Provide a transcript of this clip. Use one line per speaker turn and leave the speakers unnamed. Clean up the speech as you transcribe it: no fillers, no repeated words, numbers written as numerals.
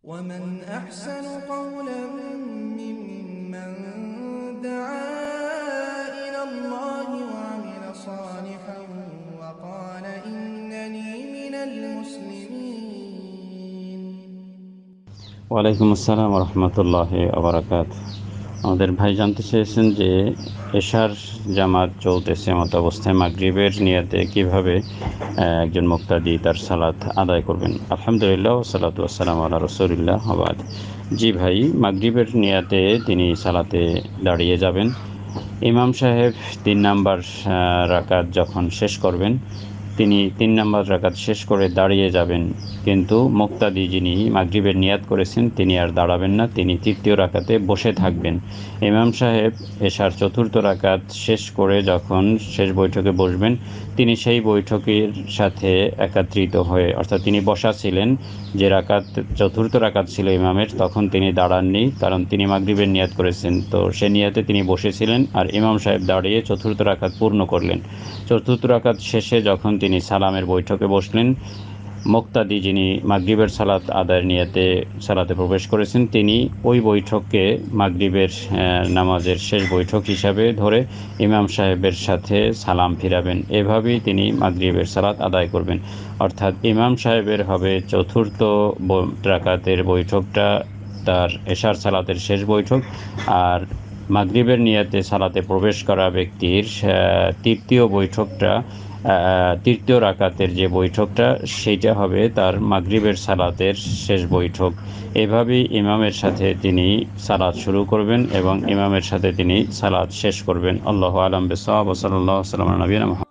ومن أحسن قولا ممن دعا إلى الله وعمل صالحا وقال إنني من المسلمين।
ওয়ালাইকুম আসসালাম রহমতুল্লাহি ওবারাকাতুহু। আমাদের ভাই জানতে চেয়েছেন যে এশার জামাত চলতেছে মত অবস্থায় মাগরিবের নিয়াতে কিভাবে একজন মুক্তাদি তার সালাত আদায় করবেন। আলহামদুলিল্লাহ ওয়াসসালাতু ওয়াসসালামু আলা রাসূলিল্লাহ ওয়া বাদ। জি ভাই, মাগরিবের নিয়াতে তিনি সালাতে দাঁড়িয়ে যাবেন। ইমাম সাহেব ৩ নাম্বার রাকাত যখন শেষ করবেন, তিনি ৩ নাম্বার রাকাত শেষ করে দাঁড়িয়ে যাবেন, কিন্তু মুক্তাদি যিনি মাগরিবের নিয়াত করেছেন তিনি আর দাঁড়াবেন না, তিনি তৃতীয় রাকাতে বসে থাকবেন। ইমাম সাহেব এশার চতুর্থ রাকাত শেষ করে যখন শেষ বৈঠকে বসবেন, তিনি সেই বৈঠকের সাথে একাত্রিত হয়ে, অর্থাৎ তিনি বসা ছিলেন, যে রাকাত চতুর্থ রাকাত ছিল ইমামের, তখন তিনি দাঁড়াননি, কারণ তিনি মাগরিবের নিয়াত করেছেন, তো সে নিয়াতে তিনি বসেছিলেন, আর ইমাম সাহেব দাঁড়িয়ে চতুর্থ রাকাত পূর্ণ করলেন। চতুর্থ রাকাত শেষে যখন তিনি সালামের বৈঠকে বসলেন, মুক্তাদি যিনি মাগরিবের সালাত আদায়ের নিয়াতে সালাতে প্রবেশ করেছেন, তিনি ওই বৈঠককে মাগরিবের নামাজের শেষ বৈঠক হিসাবে ধরে ইমাম সাহেবের সাথে সালাম ফিরাবেন। এভাবেই তিনি মাগরিবের সালাত আদায় করবেন। অর্থাৎ ইমাম সাহেবের হবে চতুর্থ রাকাতের বৈঠকটা তার এশার সালাতের শেষ বৈঠক, আর মাগরিবের নিয়াতে সালাতে প্রবেশ করা ব্যক্তির তৃতীয় রাকাতের যে বৈঠকটা, সেইটা হবে তার মাগরিবের সালাতের শেষ বৈঠক। এভাবেই ইমামের সাথে তিনি সালাত শুরু করবেন এবং ইমামের সাথে তিনি সালাত শেষ করবেন। আল্লাহু আ'লাম বিস-সাওয়াব ওয়া সাল্লাল্লাহু আলা নবিয়িনা মুহাম্মদ।